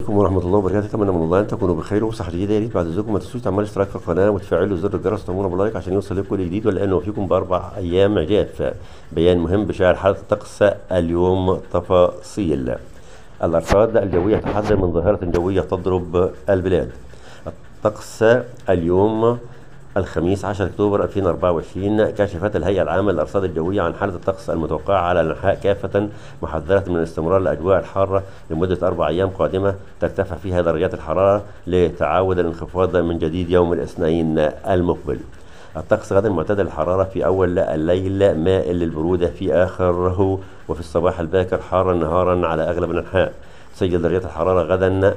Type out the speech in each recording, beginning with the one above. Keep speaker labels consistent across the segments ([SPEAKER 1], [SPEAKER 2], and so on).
[SPEAKER 1] عليكم ورحمة الله وبركاته. أتمنى من الله أن تكونوا بخير وبصحة جيدة. يا ريت بعد إذنكم ما تنسوش تعملوا اشتراك في القناة وتفعلوا زر الجرس وتعملوا بلايك عشان يوصل لكم كل جديد، ولأنه فيكم بأربع أيام إعجاب. بيان مهم بشأن حالة الطقس اليوم. تفاصيل: الأرصاد الجوية تحذر من ظاهرة جوية تضرب البلاد. الطقس اليوم الخميس 10 أكتوبر 2024. كشفت الهيئة العامة للأرصاد الجوية عن حالة الطقس المتوقعة على الأنحاء كافة، محذرة من استمرار الأجواء الحارة لمدة 4 أيام قادمة ترتفع فيها درجات الحرارة لتعاود الانخفاض من جديد يوم الاثنين المقبل. الطقس غدا معتدل الحرارة في أول الليل، مائل للبرودة في آخره، وفي الصباح الباكر حارا نهارا على أغلب الأنحاء. تسجل درجات الحرارة غدا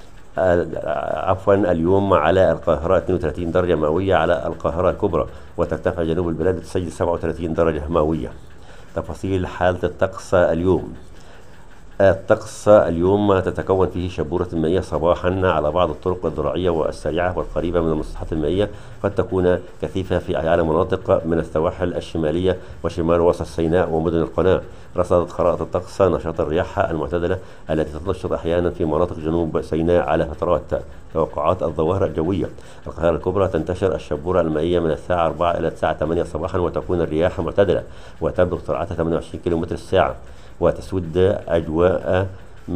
[SPEAKER 1] اليوم على القاهرة 32 درجة مئوية على القاهرة الكبرى، وترتفع جنوب البلاد تسجل 37 درجة مئوية. تفاصيل حالة الطقس اليوم: الطقس اليوم تتكون فيه شبورة مائية صباحا على بعض الطرق الزراعية والسريعة والقريبة من المسطحات المائية، قد تكون كثيفة على مناطق من السواحل الشمالية وشمال وسط سيناء ومدن القناة. رصدت خرائط الطقس نشاط الرياح المعتدلة التي تنشط أحيانا في مناطق جنوب سيناء على فترات. توقعات الظواهر الجوية: القاهرة الكبرى تنتشر الشبورة المائية من الساعة 4 إلى الساعة 8 صباحا، وتكون الرياح معتدلة وتبلغ سرعتها 28 كم الساعة، وتسود أجواء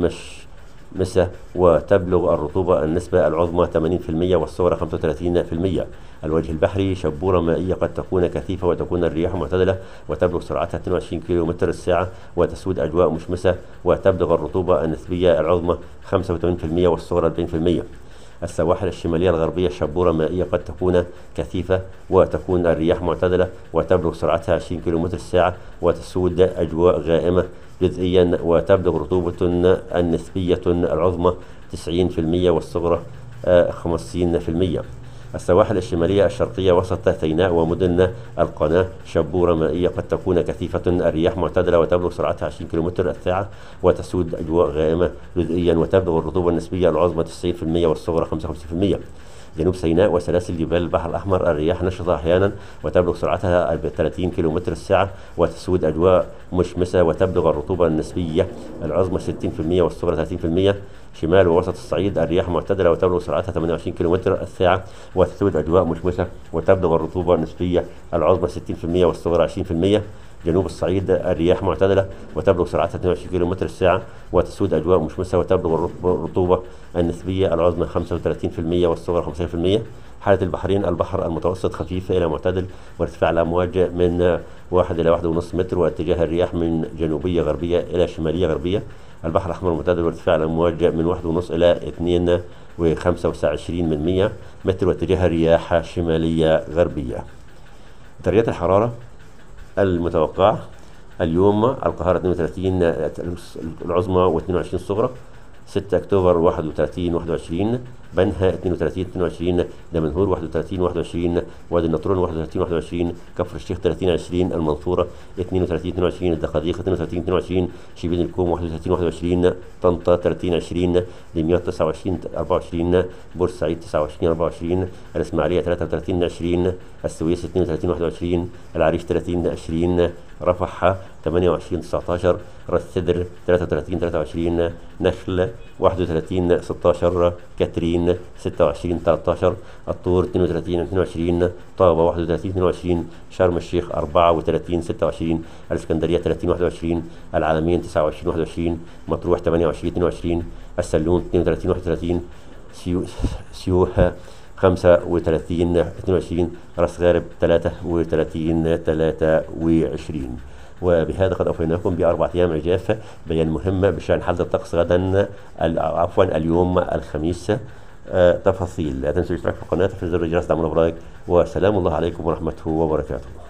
[SPEAKER 1] مشمسة، وتبلغ الرطوبة النسبة العظمى 80% والصغرى 35%. الوجه البحري شبورة مائية قد تكون كثيفة، وتكون الرياح معتدلة وتبلغ سرعتها 22 كم الساعة، وتسود أجواء مشمسة، وتبلغ الرطوبة النسبية العظمى 85% والصغرى 40%. السواحل الشمالية الغربية شبورة مائية قد تكون كثيفة، وتكون الرياح معتدلة وتبلغ سرعتها 20 كم الساعة، وتسود أجواء غائمة جزئيا، وتبلغ رطوبة النسبية العظمى 90% والصغرى 50%. السواحل الشمالية الشرقية وسط سيناء ومدن القناة شبورة مائية قد تكون كثيفة، الرياح معتدلة وتبلغ سرعتها 20 كم الساعة، وتسود أجواء غائمة جزئيا، وتبلغ الرطوبة النسبية العظمى 90% والصغرى 55%. جنوب سيناء وسلاسل جبال البحر الأحمر الرياح نشطة أحيانا وتبلغ سرعتها 30 كم الساعة، وتسود أجواء مشمسة، وتبلغ الرطوبة النسبية العظمى 60% والصغرى 30%. شمال ووسط الصعيد الرياح معتدلة وتبلغ سرعتها 28 كم الساعة، وتسود أجواء مشمسة، وتبلغ الرطوبة النسبية العظمى 60% والصغرى 20%. جنوب الصعيد الرياح معتدلة وتبلغ سرعتها 22 كم الساعة، وتسود أجواء مشمسة، وتبلغ الرطوبة النسبية العظمى 35% والصغرى 50%. حالة البحرين: البحر المتوسط خفيف إلى معتدل، وارتفاع الأمواج من 1 إلى 1.5 متر، واتجاه الرياح من جنوبية غربية إلى شمالية غربية. البحر الأحمر معتدل، وارتفاع الأمواج من 1.5 إلى 2.25 متر، واتجاه الرياح شمالية غربية. درجات الحرارة المتوقعة اليوم: القاهرة 32 العظمى و22 الصغرى، 6 أكتوبر 31 21، بنها 32 22، دمنهور 31 21، وادي النطرون 31 21، كفر الشيخ 30 20، المنصورة 32 22، الدقهلية 32 22، شبين الكوم 31 21، طنطا 30 20، دمياط 29 24، بورسعيد 29 24، الإسماعيلية 33 20، السويس 32 21، العريش 30 20، رفح 28 19، راس سدر 33 23، نخل 31 16، كاترين 26 13، الطور 32 22، طابة 31 22، شرم الشيخ 34 26، الإسكندرية 30 21، العلمين 29 21، مطروح 28 22، السلوم 32 31، سيوح 35 22، راس غارب 33 23. وبهذا قد أوفيناكم ب4 أيام عجاف. بيان مهم بشأن حالة الطقس غدا اليوم الخميس. تفاصيل: لا تنسوا الاشتراك في القناة وتفعيل زر الجرس، دعمونا بلايك، وسلام الله عليكم ورحمته وبركاته.